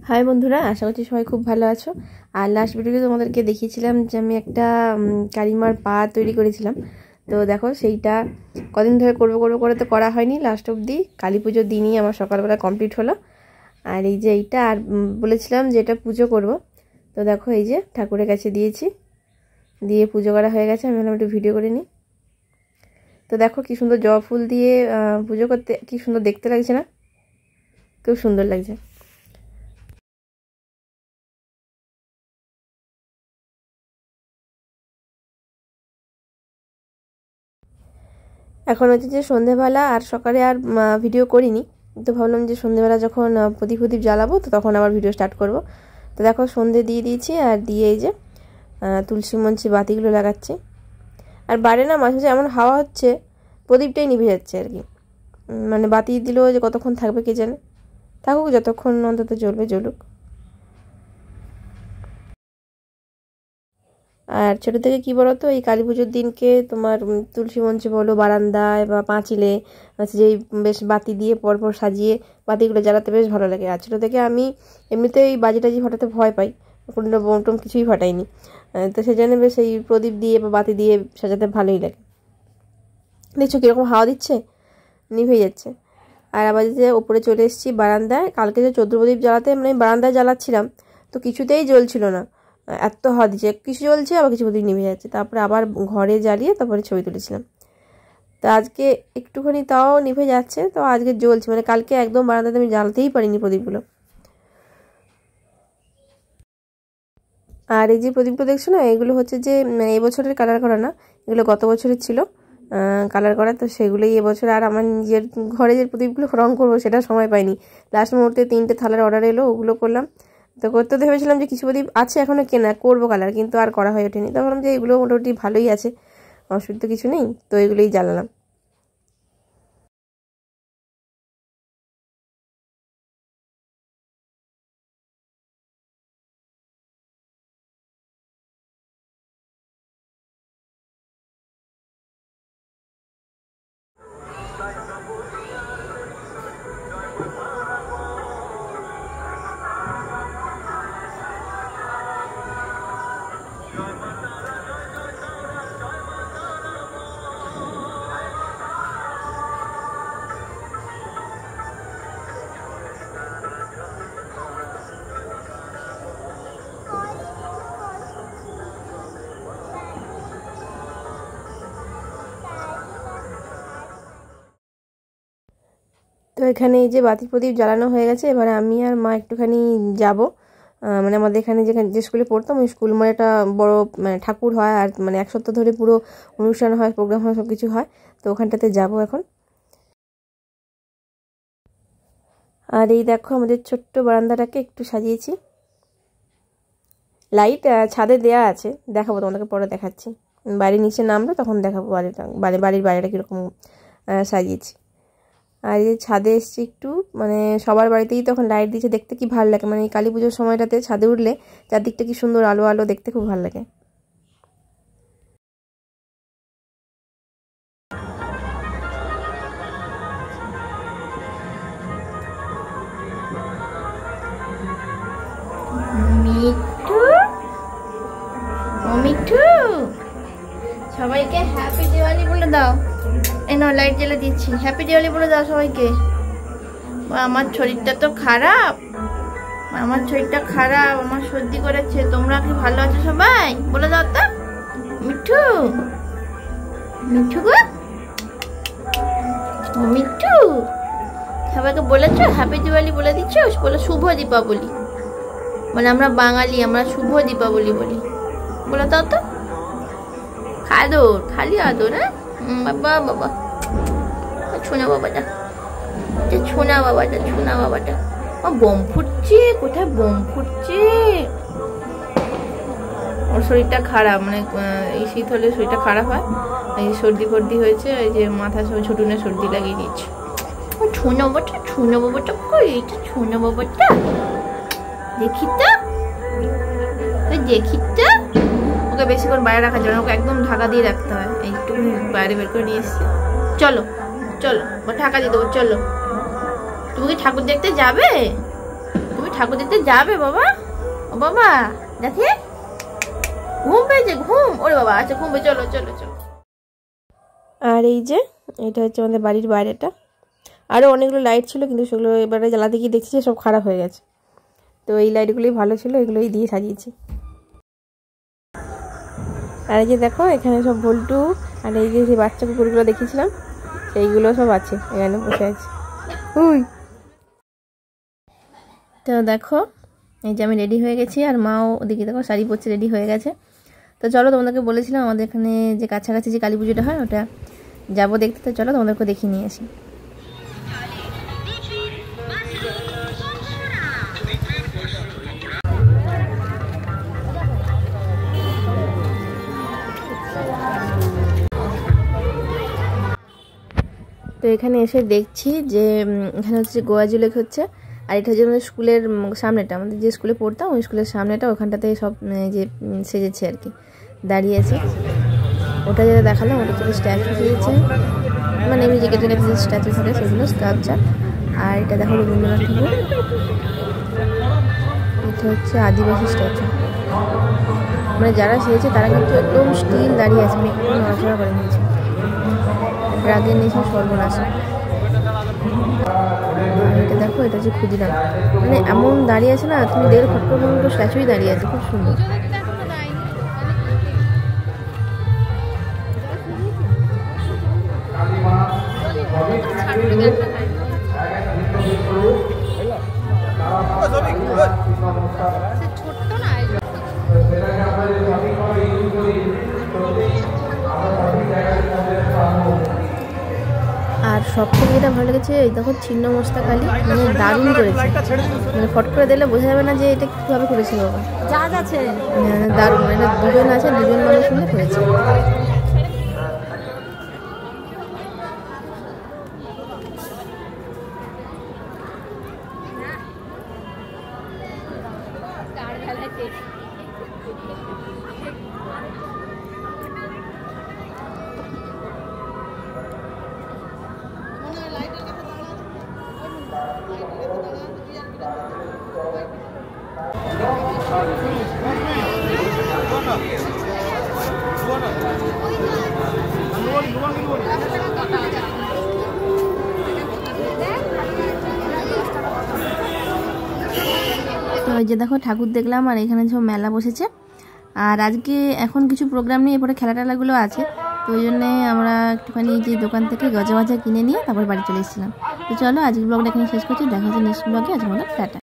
High বন্ধুরা, আশা করছি সবাই খুব ভালো আছো। আর লাস্ট ভিডিওতে তোমাদেরকে দেখিয়েছিলাম যে আমি একটা কালিমার পা তৈরি করেছিলাম। তো দেখো সেইটা কদিন ধরে করবো করে তো করা হয়নি, লাস্ট অবধি কালী পুজোর দিনই আমার সকালবেলা কমপ্লিট হলো। আর এই যে এইটা, আর বলেছিলাম যে এটা পুজো করব। তো দেখো এই যে ঠাকুরের কাছে দিয়েছি, দিয়ে পুজো করা হয়ে গেছে। আমি ভাবলাম একটু ভিডিও করে নিই। তো দেখো কি সুন্দর জবা ফুল দিয়ে পুজো করতে কি সুন্দর দেখতে লাগছে না? খুব সুন্দর লাগছে। এখন হচ্ছে যে সন্ধেবেলা, আর সকালে আর ভিডিও করিনি। তো ভাবলাম যে সন্ধেবেলা যখন প্রদীপ জ্বালাবো তো তখন আবার ভিডিও স্টার্ট করব। তো দেখো সন্ধে দিয়ে দিয়েছি, আর দিয়ে এই যে তুলসী মঞ্চে বাতিগুলো লাগাচ্ছি। আর বাইরে না মাঝে মাঝে এমন হাওয়া হচ্ছে, প্রদীপটাই নিভে যাচ্ছে আর কি। মানে বাতি দিলেও যে কতক্ষণ থাকবে কে জানে। থাকুক, যতক্ষণ অন্তত জ্বলবে জ্বলুক। আর ছোটো থেকে কি বলো তো, এই কালী পুজোর দিনকে তোমার তুলসী মঞ্চে বলো, বারান্দায় বা পাঁচিলে যেই বেশ বাতি দিয়ে পরপর সাজিয়ে বাতিগুলো জ্বালাতে বেশ ভালো লাগে। আর ছোটো থেকে আমি এমনিতেই বাজি টাজি ফাটাতে ভয় পাই, কোনো বোম টোম কিছুই ফাটাইনি। তো সেই জন্য বেশ এই প্রদীপ দিয়ে বা বাতি দিয়ে সাজাতে ভালোই লাগে। দেখছো কীরকম হাওয়া দিচ্ছে, নিভে যাচ্ছে। আর আবার যে ওপরে চলে এসেছি বারান্দায়, কালকে যে 14 প্রদীপ জ্বালাতে মানে বারান্দায় জ্বালাচ্ছিলাম, তো কিছুতেই জ্বলছিল না, এত হাওয়া দিচ্ছে। কিছু জ্বলছে আবার কিছু প্রদীপ নিভে যাচ্ছে। তারপরে আবার ঘরে জ্বালিয়ে তারপরে ছবি তুলেছিলাম। তো আজকে একটুখানি তাও নিভে যাচ্ছে, তো আজকে জ্বলছে। মানে কালকে একদম বারান্দাতে আমি জ্বালতেই পারিনি প্রদীপগুলো। আর এই যে প্রদীপগুলো দেখছো না, এগুলো হচ্ছে যে এবছরের কালার করা না, এগুলো গত বছরের ছিল কালার করা। তো সেগুলোই এবছর। আর আমার নিজের ঘরে যে প্রদীপগুলো রং করবো সেটা সময় পাইনি। লাস্ট মুহূর্তে 3টে থালার অর্ডার এলো, ওগুলো করলাম। তো করতে তো ভেবেছিলাম যে কিছু প্রদীপ আছে এখনও কেনা, করবো কালার, কিন্তু আর করা হয়ে ওঠেনি। তো ভাবলাম যে এগুলো মোটামুটি ভালোই আছে, অসুবিধা কিছু নেই, তো এগুলোই জ্বালালাম। তো এখানে এই যে বাতি প্রদীপ জ্বালানো হয়ে গেছে। এবারে আমি আর মা একটুখানি যাব, মানে আমাদের এখানে যে স্কুলে পড়তাম ওই স্কুল, মানে একটা বড় মানে ঠাকুর হয়, আর মানে 1 সপ্তাহ ধরে পুরো অনুষ্ঠান হয়, প্রোগ্রাম হয়, সব কিছু হয়। তো ওখানটাতে যাব এখন। আর এই দেখো আমাদের ছোট্ট বারান্দাটাকে একটু সাজিয়েছি। লাইট ছাদে দেয়া আছে, দেখাবো তোমাদেরকে পরে, দেখাচ্ছি। বাড়ির নিচে নামলো তখন দেখাবো বাড়ির বাইরেটা কীরকম সাজিয়েছি। আর এই ছাদে এসছি একটু, মানে সবার বাড়িতেই তখন লাইট দিয়েছে, দেখতে কি ভালো লাগে। মানে এই কালী পুজোর সময়টাতে ছাদে উঠলে চারদিকটা কি সুন্দর আলো আলো, দেখতে খুব ভালো লাগে। মিঠু, ও মিঠু, সবাইকে হ্যাপি দিওয়ালি বলে দাও। এই নাও লাইট জ্বেলে দিচ্ছি, হ্যাপি দিওয়ালি বলে দাও সবাইকে। আমার শরীরটা তো খারাপ, আমার শরীরটা খারাপ, আমার সর্দি করেছে। তোমরা কি ভালো আছো সবাই? বলে দাও তো। মিঠু, মিঠু গো, ও মিঠু, সবাইকে বলেছো হ্যাপি দিওয়ালি বলে দিচ্ছ? বলে শুভ দীপাবলি, মানে আমরা বাঙালি, আমরা শুভ দীপাবলি বলি। বলে দাও তো। আদর, খালি আদর। হ্যাঁ বাবা, বাবা ছোনা বাবাটা, ছোনা বাবাটা, ছোনা বাবাটা। বোম ফুটছে, কোথায় বোম ফুটছে? ওর শরীরটা খারাপ, মানে এই শীত হলে শরীরটা খারাপ হয়। এই সর্দি ফর্দি হয়েছে, এই যে মাথা সব ছোটুনে সর্দি লাগিয়ে দিয়েছে। ও ছোনা বাবাটা, ছোনা বাবাটা কই? এইটা ছোনা বাবাটা, দেখি তো, দেখি তো। ওকে বেশিক্ষণ বাইরে রাখা যাবে না, ওকে একদম ঢাকা দিয়ে রাখতে হয়। একটু বাইরে বের করে নিয়ে এসছি। চলো চলো, ঢাকা দিয়ে দেবো। চলো, তুমি কি ঠাকুর দেখতে যাবে? তুমি ঠাকুর দেখতে যাবে বাবা? ও বাবা দেখে ঘুম পেয়েছে, ঘুম। ওরে বাবা, আচ্ছা ঘুম পেয়ে, চলো চলো চলো। আর এই যে এটা হচ্ছে আমাদের বাড়ির বাইরেটা। আরও অনেকগুলো লাইট ছিল, কিন্তু সেগুলো এবারে জ্বালাতে গিয়ে দেখছি সব খারাপ হয়ে গেছে। তো এই লাইটগুলোই ভালো ছিল, এগুলোই দিয়ে সাজিয়েছি। আর এই যে দেখো এখানে সব ভল্টু আর এই যে বাচ্চা কুকুরগুলো দেখিয়েছিলাম সেইগুলো সব আছে, এখানে বসে আছে। তো দেখো এই যে আমি রেডি হয়ে গেছি, আর মাও ওদিকে দেখো শাড়ি পরছে, রেডি হয়ে গেছে। তো চলো, তোমাদেরকে বলেছিলাম আমাদের এখানে যে কাছাকাছি যে কালী পুজোটা হয় ওটা যাবো দেখতে। তো চলো তোমাদেরকে দেখিয়ে নিয়ে আসি। তো এখানে এসে দেখছি যে এখানে হচ্ছে গোয়াজু লেক হচ্ছে, আর এটা হচ্ছে আমাদের স্কুলের সামনেটা, আমাদের যে স্কুলে পড়তাম ওই স্কুলের সামনেটা, ওখানটাতে সব যে সেজেছে আর কি, দাঁড়িয়েছে। ওটা যেটা দেখালাম ওটা হচ্ছে স্ট্যাচু সেজেছে, মানে এমনি যে কেটে যে স্ট্যাচু থাকে সেগুলো স্কাল্পচার। আর এটা দেখো রবীন্দ্রনাথ ঠাকুর, এটা হচ্ছে আদিবাসী স্ট্যাচু। মানে যারা সেজেছে তারা কিন্তু একদম স্টিল দাঁড়িয়ে আছে, মানে একটু নড়াচড়া করে নিয়েছে, রাগের নিচে সর্বনাশ। এটা দেখো, এটা হচ্ছে ক্ষুদিরাম, মানে এমন দাঁড়িয়ে আছে না, তুমি দেখলে ফট করে মতো স্ট্যাচুই দাঁড়িয়ে আছে, খুব সুন্দর। আর সব থেকে যেটা ভালো লেগেছে এই দেখো ছিন্নমস্তা কালী, মানে দারুণ করেছে, মানে ফট করে দিলে বোঝা যাবে না যে এটা কীভাবে করেছে বাবা, দারুণ। মানে দুজন আছে, দুজন মানুষ মিলে করেছে। তো এই যে দেখো ঠাকুর দেখলাম, আর এখানে সব মেলা বসেছে। আর আজকে এখন কিছু প্রোগ্রাম নেই, এরপরে খেলা টেলাগুলো আছে, তো ওই জন্যে আমরা একটুখানি যে দোকান থেকে গজা কিনে নিয়ে তারপর বাড়ি চলে এসেছিলাম। তো চলো আজকের ব্লগটা এখানে শেষ করছি, দেখা হচ্ছে নেক্সট ব্লগে। আজকে আমাদের টাটা।